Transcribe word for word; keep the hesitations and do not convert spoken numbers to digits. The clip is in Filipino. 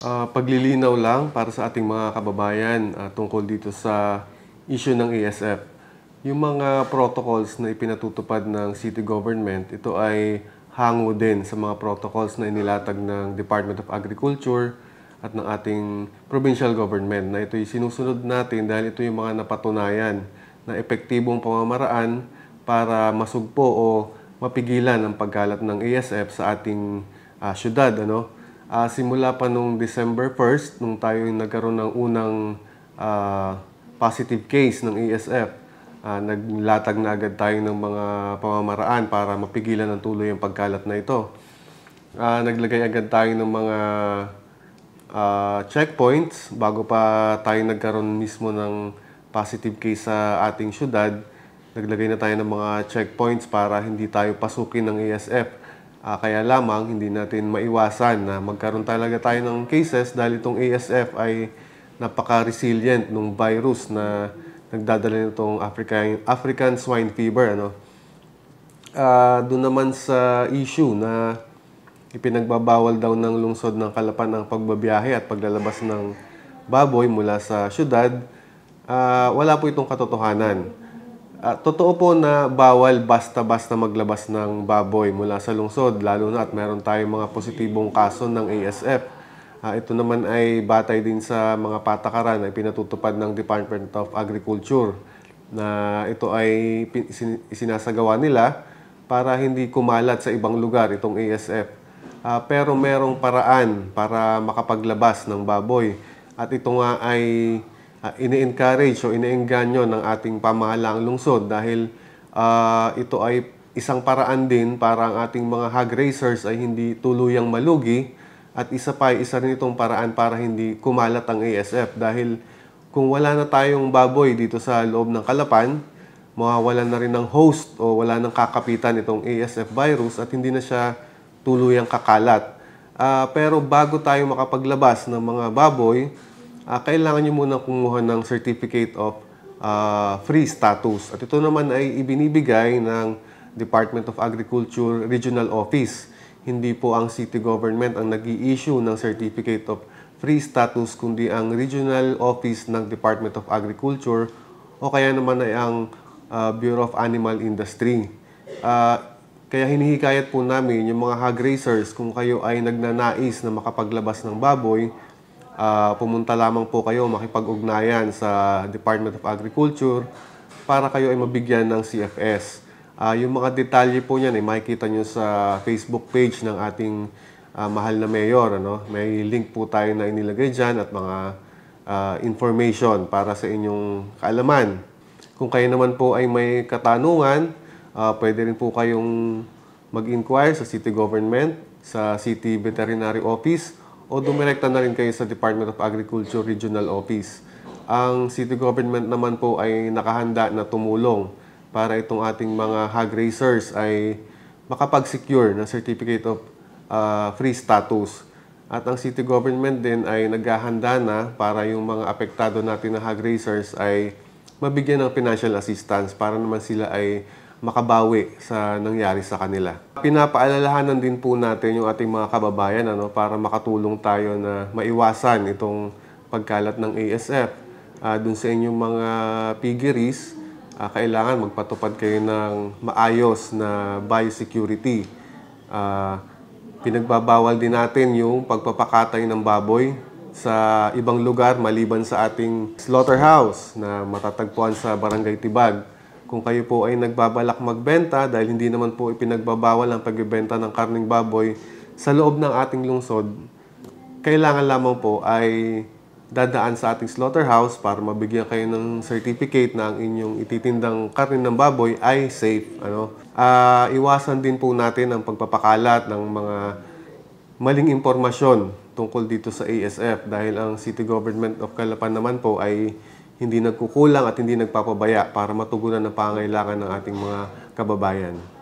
Ah, paglilinaw lang para sa ating mga kababayan ah, tungkol dito sa issue ng A S F. Yung mga protocols na ipinatutupad ng city government, ito ay hango din sa mga protocols na inilatag ng Department of Agriculture at ng ating provincial government, na ito'y sinusunod natin dahil ito yung mga napatunayan na epektibong pamamaraan para masugpo o mapigilan ang pagkalat ng A S F sa ating ah, syudad. Ano? Ah, simula pa nung December first, nung tayo yung nagkaroon ng unang ah, positive case ng A S F, ah, naglatag na agad tayo ng mga pamamaraan para mapigilan ng tuloy ang pagkalat na ito. Ah, naglagay agad tayo ng mga ah, checkpoints bago pa tayo nagkaroon mismo ng positive case sa ating syudad. Naglagay na tayo ng mga checkpoints para hindi tayo pasukin ng A S F. Ah, kaya lamang hindi natin maiwasan na magkaroon talaga tayo ng cases dahil itong A S F ay napaka-resilient ng virus na nagdadala nitong African, African swine fever. Ano? Ah, doon naman sa issue na ipinagbabawal daw ng lungsod ng Calapan ang pagbabiyahe at paglalabas ng baboy mula sa syudad, ah, wala po itong katotohanan. Uh, totoo po na bawal basta-basta maglabas ng baboy mula sa lungsod, lalo na at meron tayong mga positibong kaso ng A S F. Uh, ito naman ay batay din sa mga patakaran na pinatutupad ng Department of Agriculture, na ito ay isinasagawa nila para hindi kumalat sa ibang lugar itong A S F. Uh, pero merong paraan para makapaglabas ng baboy, at ito nga ay Uh, ini-encourage o iniengganyo ng ating pamahalaang lungsod dahil uh, ito ay isang paraan din para ang ating mga hog raisers ay hindi tuluyang malugi, at isa pa ay isa rin itong paraan para hindi kumalat ang A S F dahil kung wala na tayong baboy dito sa loob ng Calapan, mawawalan na rin ng host o wala nang kakapitan itong A S F virus at hindi na siya tuluyang kakalat. Uh, pero bago tayo makapaglabas ng mga baboy, Uh, kailangan nyo muna kumuha ng Certificate of uh, Free Status. At ito naman ay ibinibigay ng Department of Agriculture Regional Office. Hindi po ang city government ang nag-i-issue ng Certificate of Free Status, kundi ang Regional Office ng Department of Agriculture o kaya naman ay ang uh, Bureau of Animal Industry. Uh, kaya hinihikayat po namin yung mga hog raisers, kung kayo ay nagnanais na makapaglabas ng baboy, Uh, pumunta lamang po kayo, makipag-ugnayan sa Department of Agriculture para kayo ay mabigyan ng C F S. Uh, yung mga detalye po niyan ay makikita nyo sa Facebook page ng ating uh, mahal na mayor. Ano? May link po tayo na inilagay dyan at mga uh, information para sa inyong kaalaman. Kung kayo naman po ay may katanungan, uh, pwede rin po kayong mag-inquire sa City Government, sa City Veterinary Office, o dumirekta na rin kayo sa Department of Agriculture Regional Office. Ang city government naman po ay nakahanda na tumulong para itong ating mga hog raisers ay makapag-secure ng Certificate of uh, Free Status. At ang city government din ay naghahanda na para yung mga apektado natin na hog raisers ay mabigyan ng financial assistance para naman sila ay makabawi sa nangyari sa kanila. Pinapaalalahanan din po natin yung ating mga kababayan, ano, para makatulong tayo na maiwasan itong pagkalat ng A S F. Uh, dun sa inyong mga piggeries, uh, kailangan magpatupad kayo ng maayos na biosecurity. Uh, pinagbabawal din natin yung pagpapakatay ng baboy sa ibang lugar maliban sa ating slaughterhouse na matatagpuan sa Barangay Tibag. Kung kayo po ay nagbabalak magbenta, dahil hindi naman po ipinagbabawal ang pagbebenta ng karning baboy sa loob ng ating lungsod, kailangan lamang po ay dadaan sa ating slaughterhouse para mabigyan kayo ng certificate na ang inyong ititindang karne ng baboy ay safe. Ano? Uh, iwasan din po natin ang pagpapakalat ng mga maling impormasyon tungkol dito sa A S F dahil ang City Government of Calapan naman po ay hindi nagkukulang at hindi nagpapabaya para matugunan ang pangailangan ng ating mga kababayan.